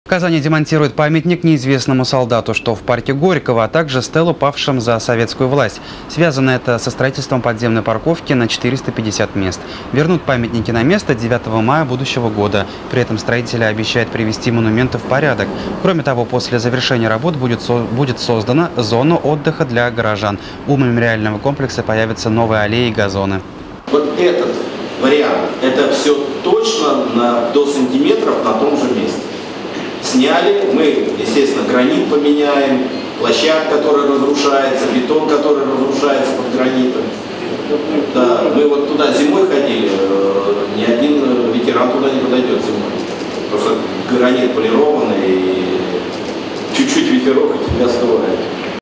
В Казани демонтируют памятник неизвестному солдату, что в парке Горького, а также стелу павшим за советскую власть. Связано это со строительством подземной парковки на 450 мест. Вернут памятники на место 9 мая будущего года. При этом строители обещают привести монументы в порядок. Кроме того, после завершения работ будет создана зона отдыха для горожан. У мемориального комплекса появятся новые аллеи и газоны. Вот этот вариант, это все точно до сантиметров на том же месте. Сняли, мы, естественно, гранит поменяем, площадка, которая разрушается, бетон, который разрушается под гранитом. Да, мы вот туда зимой ходили, ни один ветеран туда не подойдет зимой. Просто гранит полированный, и чуть-чуть ветерок, и тебя остывает.